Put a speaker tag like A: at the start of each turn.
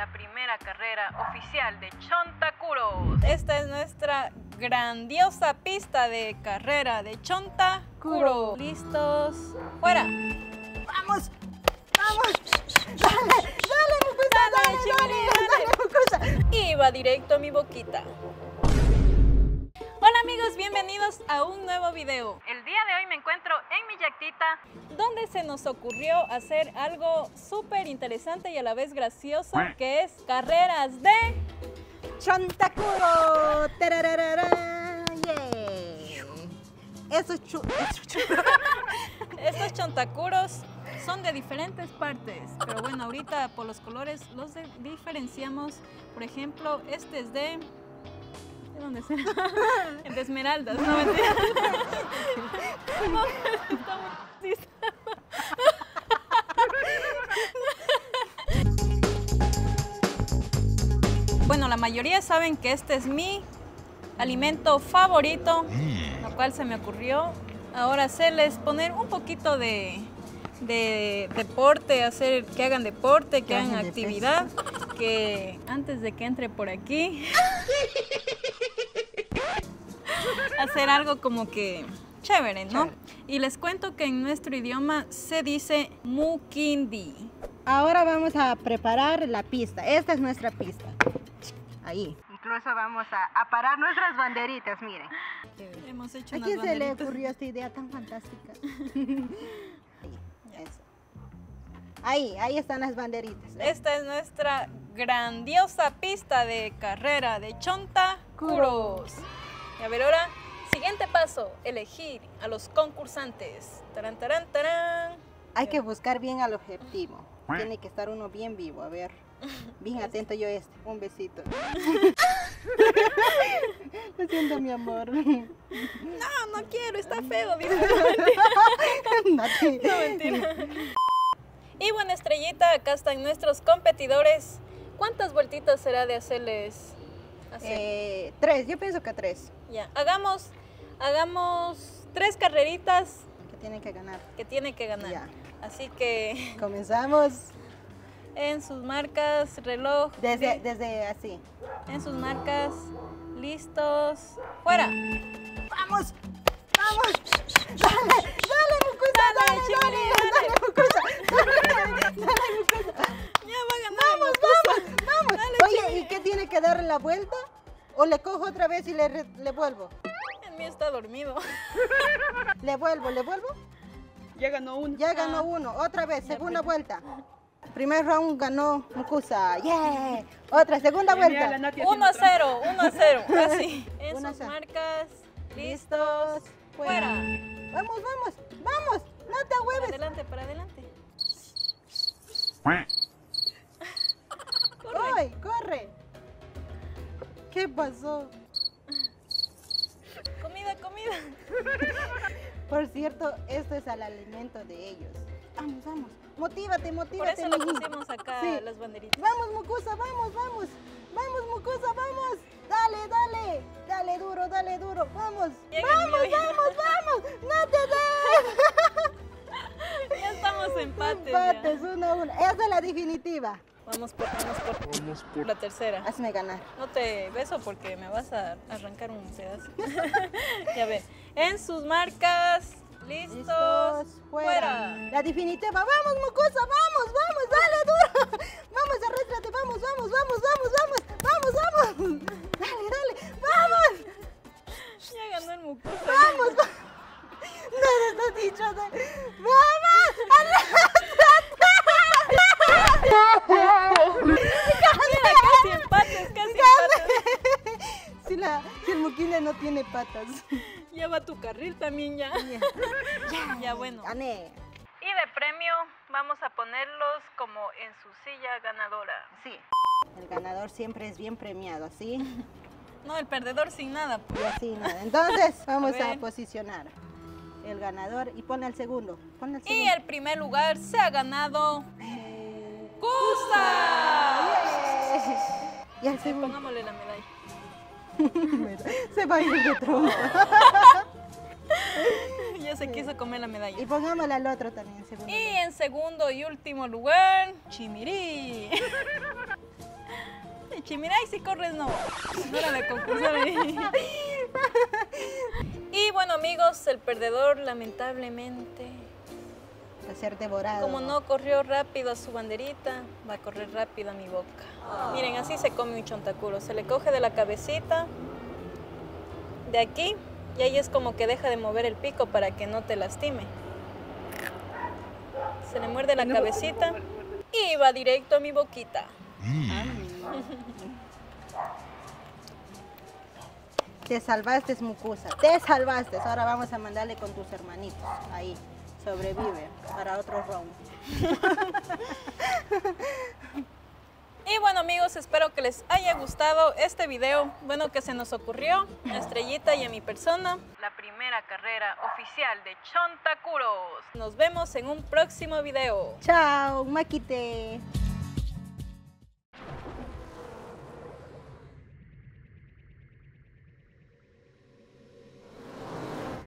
A: la primera carrera oficial de Chontacuros. Esta es nuestra grandiosa pista de carrera de Chontacuros. ¿Listos? ¡Fuera!
B: ¡Vamos! ¡Vamos! ¡Dale! ¡Dale, Mucusa! ¡Dale,
A: Chimiri,
B: dale, Mucusa!
A: Iba directo a mi boquita. Hola amigos, bienvenidos a un nuevo video. El día de hoy me encuentro en mi yactita, donde se nos ocurrió hacer algo súper interesante y a la vez gracioso, que es carreras de
B: ¡Chontacuro! ¡Tarararara! ¡Yeah!
A: Estos chontacuros son de diferentes partes, pero bueno, ahorita por los colores los diferenciamos. Por ejemplo, este es ¿de dónde será? De esmeraldas, no mentira. No, estamos Bueno, la mayoría saben que este es mi alimento favorito, lo cual se me ocurrió ahora hacerles poner un poquito de deporte, hacer que hagan deporte, que hagan actividad, que antes de que entre por aquí, hacer algo como que chévere, ¿no? Y les cuento que en nuestro idioma se dice mukindi.
B: Ahora vamos a preparar la pista. Esta es nuestra pista. Ahí. Incluso vamos a parar nuestras banderitas, miren.
A: Hemos hecho
B: ¿A
A: unas
B: quién se le
A: banderitas.
B: ocurrió esta idea tan fantástica? Ahí, eso. Ahí están las banderitas.
A: Esta es nuestra grandiosa pista de carrera de Chontacuros. Y a ver ahora, siguiente paso, elegir a los concursantes. Tarán, tarán, tarán.
B: Hay que buscar bien al objetivo. Tiene que estar uno bien vivo. A ver, bien atento yo un besito. Lo siento, mi amor.
A: No quiero, está feo. Dice. No, mentira. Y bueno, estrellita, acá están nuestros competidores. ¿Cuántas vueltitas será de hacerles así?
B: 3, yo pienso que 3.
A: Ya, hagamos 3 carreritas
B: Que tienen que ganar.
A: que tiene que ganar.
B: Ya.
A: Así que
B: Comenzamos
A: en sus marcas, reloj.
B: desde así.
A: En sus marcas, listos, fuera.
B: ¡Vamos! ¡Vamos! ¡Dale, Mucusa! ¡Dale,
A: Chimiri,
B: Mucusa!
A: Ya va a ganar.
B: ¡Vamos!
A: Dale,
B: Oye, ¿y qué tiene que darle la vuelta? ¿O le cojo otra vez y le vuelvo?
A: El mío está dormido.
B: ¿Le vuelvo?
C: Ya ganó uno.
B: Ya ganó uno. Otra vez, segunda vuelta. Primer round ganó Mucusa. ¡Yeah! Otra, segunda vuelta.
A: 1-0, 1-0, así. En
B: 1-0.
A: sus marcas, listos, fuera.
B: ¡Vamos! ¡No te
A: Para
B: hueves!
A: adelante, para adelante.
B: ¡Ay, corre! ¿Qué pasó?
A: Comida.
B: Por cierto, esto es el alimento de ellos. Vamos. Motívate,
A: Por eso le
B: mijín.
A: pusimos acá
B: Sí.
A: las banderitas.
B: Vamos, Mucusa, vamos. Vamos, Mucusa, vamos. Dale duro. Vamos.
A: Llega el mío.
B: Vamos. No te des.
A: Ya estamos empates.
B: Empates, 1-1. Esa es la definitiva.
A: Vamos por la tercera.
B: Hazme ganar.
A: No te beso porque me vas a arrancar un pedazo. Ya ve. En sus marcas, listos, fuera.
B: La definitiva. Vamos, Mucusa, vamos. Dale duro. Vamos, arréstrate. Vamos. Dale. Vamos.
A: Ya ganó el mucusa.
B: Vamos. No está dicho. ¡Vamos!
A: Mira, casi empates.
B: Si el muquine no tiene patas.
A: Ya va tu carril también ya. Ya bueno.
B: Gané.
A: Y de premio vamos a ponerlos como en su silla ganadora.
B: Sí. El ganador siempre es bien premiado, ¿sí?
A: No, el perdedor sin nada.
B: Y así nada. Entonces vamos
A: A
B: a
A: ver.
B: posicionar el ganador y pon el segundo.
A: Y el primer lugar se ha ganado Mucusa.
B: Y el segundo.
A: Pongámosle la medalla.
B: Se va a ir de trompa.
A: Ya se quiso comer la medalla.
B: Y pongámosle al otro también, segundo.
A: Y en segundo y último lugar, Chimiri. Chichi. Mira, y si corres no. Órale, concursar. Y bueno, amigos, el perdedor lamentablemente,
B: Va a ser devorado.
A: como no corrió rápido a su banderita, va a correr rápido a mi boca. Miren, así se come un chontacuro. Se le coge de la cabecita, de aquí, y ahí es como que deja de mover el pico para que no te lastime. Se le muerde la cabecita y va directo a mi boquita.
B: Te salvaste, Mucusa. Te salvaste. Ahora vamos a mandarle con tus hermanitos. Ahí. Sobrevive para otro round.
A: Y bueno, amigos, espero que les haya gustado este video. Bueno, que se nos ocurrió a Estrellita y a mi persona. La primera carrera oficial de Chontacuros. Nos vemos en un próximo video.
B: Chao, Maquite.